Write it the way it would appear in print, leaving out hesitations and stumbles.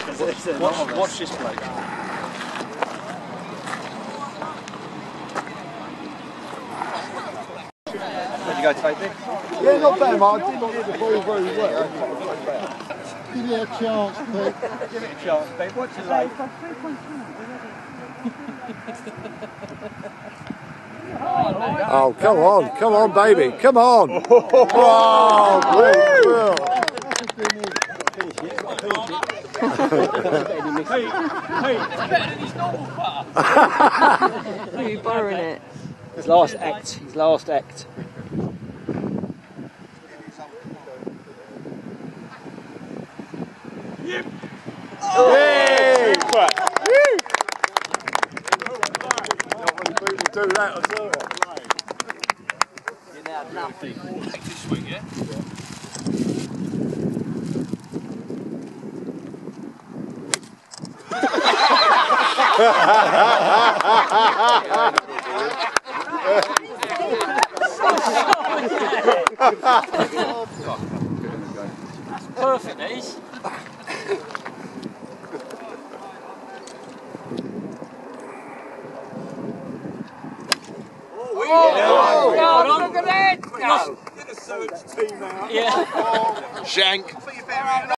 Watch this bloke. Where'd you go, Toby? Yeah, not bad, Mark. I didn't hit the ball very well. Give it a chance, Pete. Give it a chance, Pete. What's your late? Oh, come on, baby, come on! Wow, Are you borrowing it? His last act. Yay! Not many people do that at all. You're now nothing. This swing, yeah? That's perfect, Ace. Look at that! Get a search team out. Yeah. Shank.